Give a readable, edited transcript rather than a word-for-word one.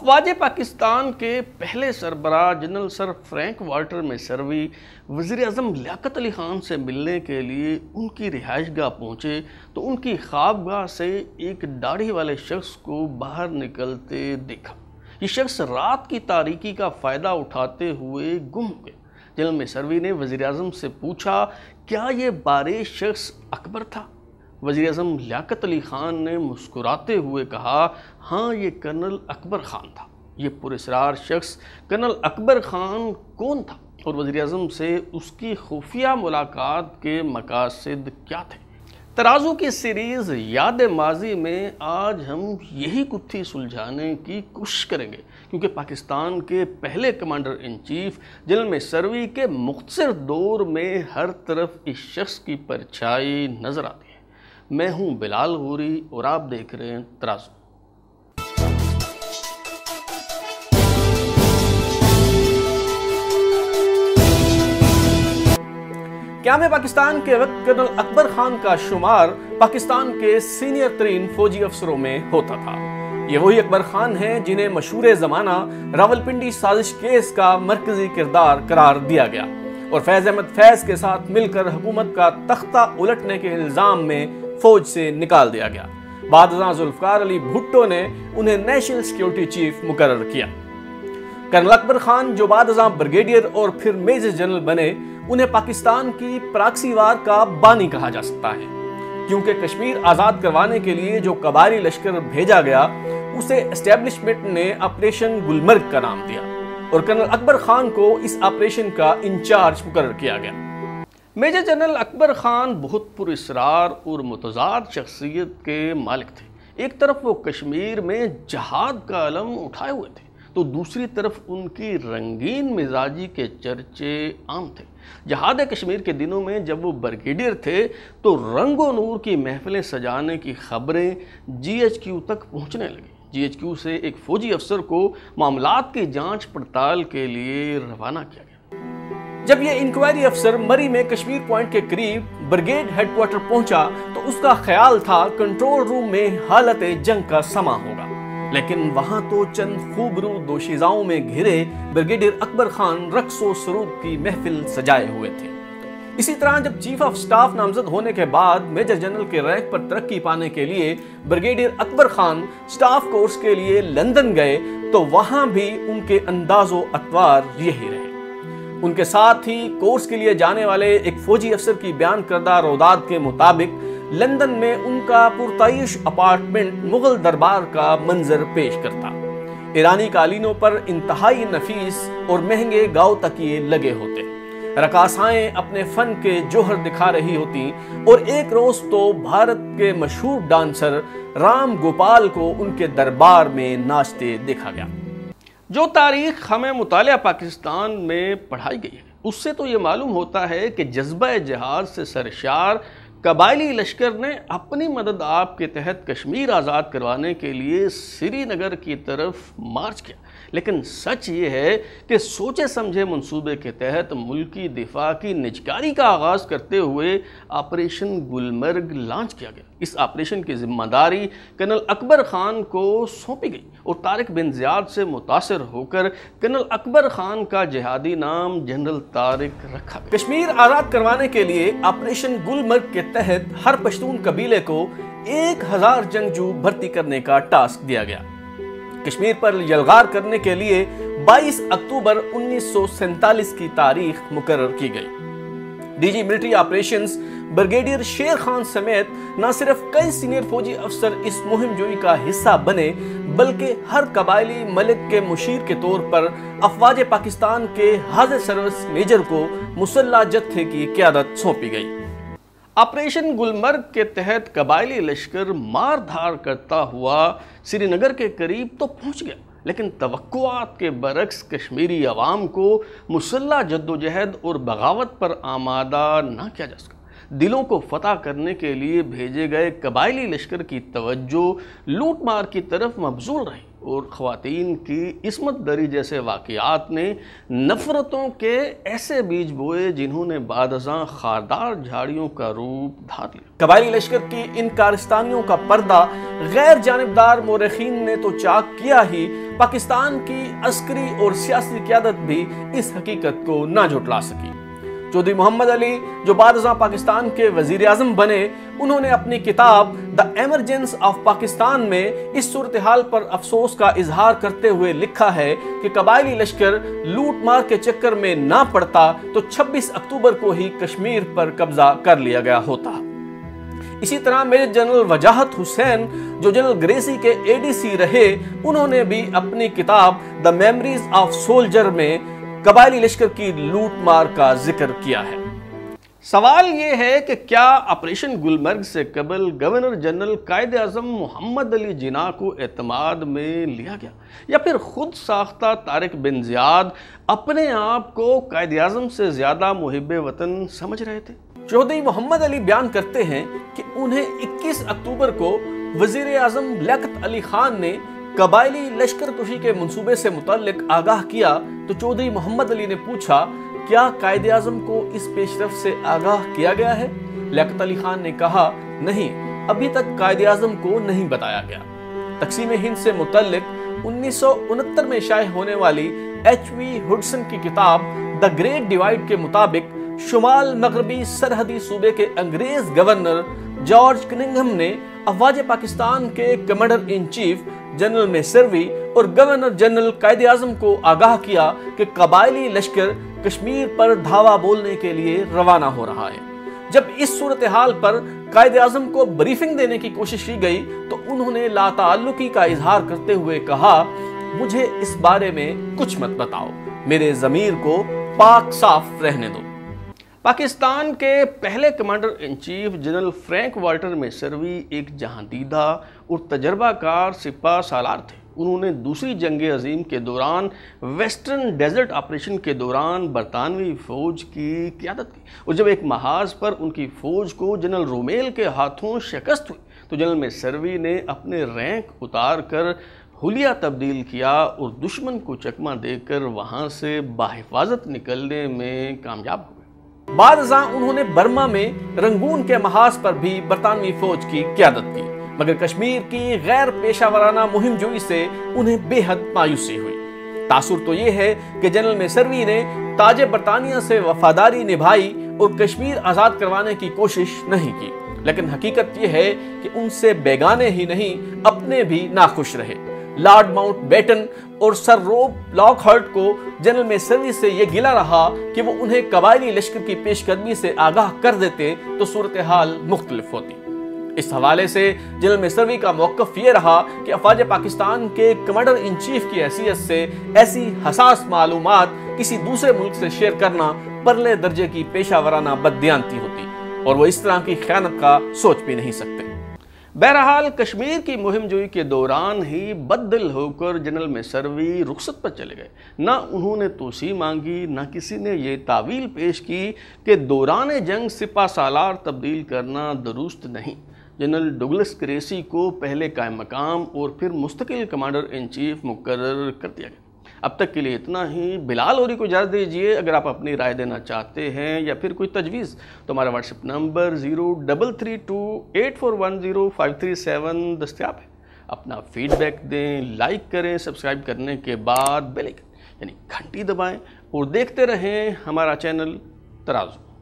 افواج پاکستان کے پہلے سربراہ general sir Frank Walter Messervy وزیر اعظم لیاقت علی خان سے ملنے کے لیے ان کی رہائش گاہ پہنچے تو ان کی خوابگاہ سے ایک داڑھی والے شخص کو باہر نکلتے دیکھا۔ یہ شخص رات کی تاریکی کا فائدہ اٹھاتے ہوئے گم ہو گیا۔ جنرل میسروی نے وزیر اعظم سے پوچھا، کیا یہ بارے شخص اکبر تھا؟ وزیر اعظم لیاقت علی خان نے مسکراتے ہوئے کہا، ہاں یہ کرنل اکبر خان تھا۔ یہ پراسرار شخص کرنل اکبر خان کون تھا اور وزیر اعظم سے اس کی خفیہ ملاقات کے مقاصد کیا تھے؟ ترازو کی سیریز یاد ماضی میں آج ہم یہی گتھی سلجھانے کی کوشش کریں گے، کیونکہ پاکستان کے پہلے commander in chief general Messervy کے مختصر دور میں ہر طرف اس شخص کی پرچھائی نظر آتی ہے۔ میں ہوں بلال غوری اور آپ دیکھ رہے ہیں ترازو۔ قیام پاکستان کے وقت کرنل اکبر خان کا شمار پاکستان کے سینئر ترین فوجی افسروں میں ہوتا تھا۔ یہ وہی اکبر خان ہیں جنہیں مشہور زمانہ راولپنڈی سازش کیس کا مرکزی کردار قرار دیا گیا اور فیض احمد فیض کے ساتھ مل کر حکومت کا تختہ الٹنے کے الزام میں فوج سے نکال دیا گیا۔ بعد ازاں ذوالفقار علی بھٹو نے انہیں نیشنل سیکیورٹی چیف مقرر کیا۔ کرنل اکبر خان جو بعد ازاں بریگیڈیئر اور پھر میجر جنرل بنے، انہیں پاکستان کی پراکسی وار کا بانی کہا جا سکتا ہے، کیونکہ کشمیر آزاد کروانے کے لیے جو قبائلی لشکر بھیجا گیا اسے اسٹیبلشمنٹ نے آپریشن گلمرگ کا نام دیا اور کرنل اکبر خان کو اس آپریشن کا انچارج مقرر کیا گیا۔ میجر جنرل اکبر خان بہت پراسرار اور متضاد شخصیت کے مالک تھے۔ ایک طرف وہ کشمیر میں جہاد کا علم اٹھائے ہوئے تھے تو دوسری طرف ان کی رنگین مزاجی کے چرچے عام تھے۔ جہاد کشمیر کے دنوں میں جب وہ بریگیڈیئر تھے تو رنگ و نور کی محفلیں سجانے کی خبریں جی ایچ کیو تک پہنچنے لگیں۔ جی ایچ کیو سے ایک فوجی افسر کو معاملات کی جانچ پڑتال کے لیے روانہ کیا گیا۔ جب یہ انکوائری افسر مری میں کشمیر پوائنٹ کے قریب بریگیڈ ہیڈ کوارٹر پہنچا تو اس کا خیال تھا کنٹرول روم میں حالت جنگ کا سماں ہوگا، لیکن وہاں تو چند خوبرو دوشیزاؤں میں گھرے بریگیڈیئر اکبر خان رقص و سرود کی محفل سجائے ہوئے تھے۔ اسی طرح جب چیف آف سٹاف نامزد ہونے کے بعد میجر جنرل کے رینک پر ترقی پانے کے لیے brigadier Akbar Khan staff course کے لیے لندن گئے تو وہاں بھی ان کے انداز و اطوار یہی رہے۔ ان کے ساتھ ہی کورس کے لیے جانے والے ایک فوجی افسر کی بیان کردہ روداد کے مطابق لندن میں ان کا پرتعیش اپارٹمنٹ مغل دربار کا منظر پیش کرتا۔ ایرانی قالینوں پر انتہائی نفیس اور مہنگے گاؤ تکیے لگے ہوتے، رقاصائیں اپنے فن کے جوہر دکھا رہی ہوتی اور ایک روز تو بھارت کے مشہور ڈانسر رام گوپال کو ان کے دربار میں ناچتے دیکھا گیا۔ جو تاریخ ہمیں مطالعہ پاکستان میں پڑھائی گئی ہے اس سے تو یہ معلوم ہوتا ہے کہ جذبہ جہاد سے سرشار قبائلی لشکر نے اپنی مدد آپ کے تحت کشمیر آزاد کروانے کے لیے سری نگر کی طرف مارچ کیا، لیکن سچ یہ ہے کہ سوچے سمجھے منصوبے کے تحت ملکی دفاع کی نجکاری کا آغاز کرتے ہوئے آپریشن گلمرگ لانچ کیا گیا۔ اس آپریشن کی ذمہ داری کرنل اکبر خان کو سونپی گئی اور طارق بن زیاد سے متاثر ہو کر کرنل اکبر خان کا جہادی نام جنرل طارق رکھا گیا۔ کشمیر آزاد کروانے کے لیے آپریشن گلمرگ کے تحت ہر پشتون قبیلے کو 1000 جنگجو بھرتی کرنے کا ٹاسک دیا گیا۔ کشمیر پر یلغار کرنے کے لیے 22 اکتوبر 1947 کی تاریخ مقرر کی گئی۔ D G military operations brigadier Sher Khan سمیت نہ صرف کئی سینئر فوجی افسر اس مہم جوئی کا حصہ بنے بلکہ ہر قبائلی ملک کے مشیر کے طور پر افواج پاکستان کے حاضر سروس میجر کو مسلح جتھے کی قیادت سونپی گئی۔ آپریشن گلمرگ کے تحت قبائلی لشکر مار دھار کرتا ہوا سری نگر کے قریب تو پہنچ گیا، لیکن توقعات کے برعکس کشمیری عوام کو مسلح جدوجہد اور بغاوت پر آمادہ نہ کیا جا سکا۔ دلوں کو فتح کرنے کے لیے بھیجے گئے قبائلی لشکر کی توجہ لوٹ مار کی طرف مبذول رہی اور خواتین کی عصمت دری جیسے واقعات نے نفرتوں کے ایسے بیج بوئے جنہوں نے بعد ازاں خاردار جھاڑیوں کا روپ دھار لیا۔ قبائلی لشکر کی ان کارستانیوں کا پردہ غیر جانبدار مورخین نے تو چاک کیا ہی، पाकिस्तान की अस्करी और सियासी क़यादत भी इस हकीकत को ना झुटला सकी। चौधरी मोहम्मद अली जो बाद पाकिस्तान के वजीर आज़म बने, उन्होंने अपनी किताब द एमरजेंस ऑफ पाकिस्तान में इस सूरत हाल पर अफसोस का इजहार करते हुए लिखा है कि कबायली लश्कर लूट मार के चक्कर में ना पड़ता तो 26 अक्टूबर को ही कश्मीर पर कब्जा कर लिया गया होता। इसी तरह मेजर जनरल वजाहत हुसैन जो जनरल ग्रेसी के एडीसी रहे, उन्होंने भी अपनी किताब द मेमोरीज ऑफ सोल्जर में कबायली लश्कर की लूट मार का जिक्र किया है। सवाल ये है कि क्या ऑपरेशन गुलमर्ग से कबल गवर्नर जनरल कायदे आज़म मोहम्मद अली जिन्ना को एतमाद में लिया गया, या फिर खुद साख्ता तारिक बिन ज़ियाद अपने आप को कायदे आज़म से ज़्यादा मुहिब्बे वतन समझ रहे थे? चौधरी मोहम्मद अली बयान करते हैं कि उन्हें 21 अक्टूबर को वज़ीर आज़म लियाकत अली खान ने कबायली लश्कर कुशी के मंसूबे से मुतल्लिक आगाह किया तो चौधरी मोहम्मद अली ने पूछा, क्या कायदे आज़म को इस पेशरफ से आगाह किया गया है? लियाकत अली खान ने कहा, नहीं, अभी तक कायदे आज़म को नहीं बताया गया। तकसीम हिंद से मुतल्लिक 1969 में शाये होने वाली H.V. हुडसन की किताब द ग्रेट डिवाइड के मुताबिक शुमाल मगरबी सरहदी सूबे के अंग्रेज गवर्नर जॉर्ज कनिंघम ने अफवाज पाकिस्तान के commander in chief general Messervy और गवर्नर जनरल कायदे आज़म को आगाह किया कि कबायली लश्कर कश्मीर पर धावा बोलने के लिए रवाना हो रहा है। जब इस सूरत हाल पर कायदे आज़म को ब्रीफिंग देने की कोशिश की गई तो उन्होंने लाताल्लुकी का इजहार करते हुए कहा, मुझे इस बारे में कुछ मत बताओ, मेरे ज़मीर को पाक साफ रहने दो। पाकिस्तान के पहले commander in chief general Frank Walter Messervy एक जहांदीदा और तजर्बाकार सिपा सालार थे। उन्होंने दूसरी जंग अजीम के दौरान वेस्टर्न डेजर्ट ऑपरेशन के दौरान बरतानवी फ़ौज की क़यादत की, और जब एक महाज पर उनकी फ़ौज को जनरल रोमेल के हाथों शिकस्त हुई तो जनरल मेसर्वी ने अपने रैंक उतार कर हुलिया तब्दील किया और दुश्मन को चकमा देकर वहाँ से बाहिफाजत निकलने में कामयाब हुए। बाद उन्होंने बर्मा में रंगून के महाज पर भी बरतानवी फौज की क़यादत की, मगर कश्मीर की गैर पेशावराना मुहिम जोई से उन्हें बेहद मायूसी हुई। तासुर तो ये है कि जनरल मेसर्वी ने ताजे बरतानिया से वफादारी निभाई और कश्मीर आज़ाद करवाने की कोशिश नहीं की, लेकिन हकीकत यह है कि उनसे बेगाने ही नहीं अपने भी नाखुश रहे। लॉर्ड माउंटबेटन और सर रॉब लॉकहार्ट को जनरल मेसर्वी से यह गिला रहा कि वो उन्हें कबायली लश्कर की पेशकदमी से आगाह कर देते तो सूरत हाल मुख्तलिफ होती। इस हवाले से जनरल मेसर्वी का मौक़िफ़ ये रहा कि अफवाज पाकिस्तान के कमांडर इन चीफ की हैसियत से ऐसी हसास मालूमात किसी दूसरे मुल्क से शेयर करना परले दर्जे की पेशावराना बददियानती होती, और वो इस तरह की ख़यानत का सोच भी नहीं सकते। बहरहाल कश्मीर की मुहिम जोई के दौरान ही बददिल होकर जनरल मेसर्वी रुखसत पर चले गए। ना उन्होंने तोसी मांगी, ना किसी ने ये तावील पेश की कि दौरान जंग सिपा सालार तब्दील करना दुरुस्त नहीं। जनरल डुगलस ग्रेसी को पहले कायम मकाम और फिर मुस्तकिल कमांडर इन चीफ मुकर्रर कर दिया गया। अब तक के लिए इतना ही। बिलाल औरी को इजाज़त दीजिए। अगर आप अपनी राय देना चाहते हैं या फिर कोई तजवीज़ तो हमारा व्हाट्सएप नंबर 033284105337 दस्तयाब है। अपना फीडबैक दें, लाइक करें, सब्सक्राइब करने के बाद बेल आइकन यानी घंटी दबाएं और देखते रहें हमारा चैनल तराजू।